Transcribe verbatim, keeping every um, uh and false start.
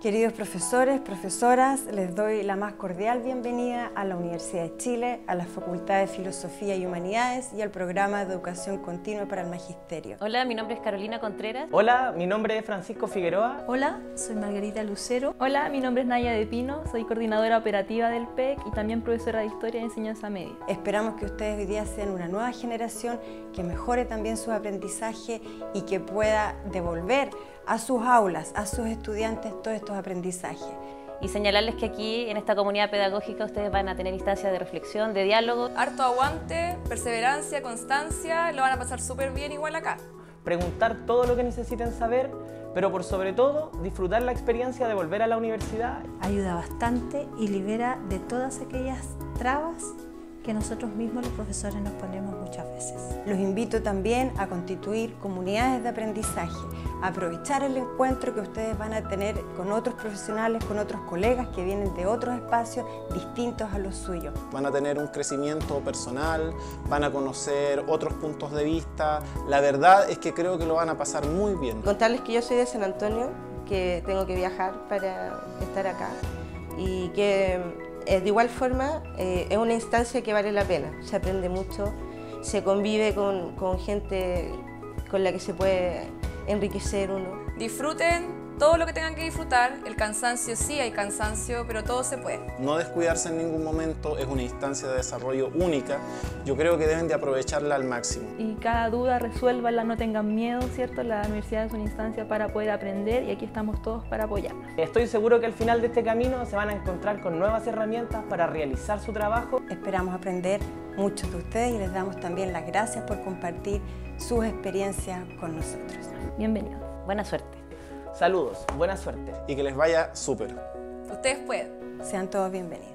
Queridos profesores, profesoras, les doy la más cordial bienvenida a la Universidad de Chile, a la Facultad de Filosofía y Humanidades y al Programa de Educación Continua para el Magisterio. Hola, mi nombre es Carolina Contreras. Hola, mi nombre es Francisco Figueroa. Hola, soy Margarita Lucero. Hola, mi nombre es Naya de Pino, soy coordinadora operativa del P E C y también profesora de Historia y Enseñanza Media. Esperamos que ustedes hoy día sean una nueva generación que mejore también su aprendizaje y que pueda devolver a sus aulas, a sus estudiantes todos estos aprendizajes. Y señalarles que aquí, en esta comunidad pedagógica, ustedes van a tener instancias de reflexión, de diálogo. Harto aguante, perseverancia, constancia, lo van a pasar súper bien igual acá. Preguntar todo lo que necesiten saber, pero por sobre todo, disfrutar la experiencia de volver a la universidad. Ayuda bastante y libera de todas aquellas trabas que nosotros mismos los profesores nos ponemos muchas veces. Los invito también a constituir comunidades de aprendizaje, a aprovechar el encuentro que ustedes van a tener con otros profesionales, con otros colegas que vienen de otros espacios distintos a los suyos. Van a tener un crecimiento personal, van a conocer otros puntos de vista. La verdad es que creo que lo van a pasar muy bien. Contarles que yo soy de San Antonio, que tengo que viajar para estar acá y que de igual forma eh, es una instancia que vale la pena. Se aprende mucho, se convive con, con gente con la que se puede enriquecer uno. Disfruten todo lo que tengan que disfrutar. El cansancio, sí hay cansancio, pero todo se puede. No descuidarse en ningún momento, es una instancia de desarrollo única. Yo creo que deben de aprovecharla al máximo. Y cada duda resuélvanla, no tengan miedo, ¿cierto? La universidad es una instancia para poder aprender y aquí estamos todos para apoyarnos. Estoy seguro que al final de este camino se van a encontrar con nuevas herramientas para realizar su trabajo. Esperamos aprender mucho de ustedes y les damos también las gracias por compartir sus experiencias con nosotros. Bienvenidos. Buena suerte. Saludos, buena suerte. Y que les vaya súper. Ustedes pueden. Sean todos bienvenidos.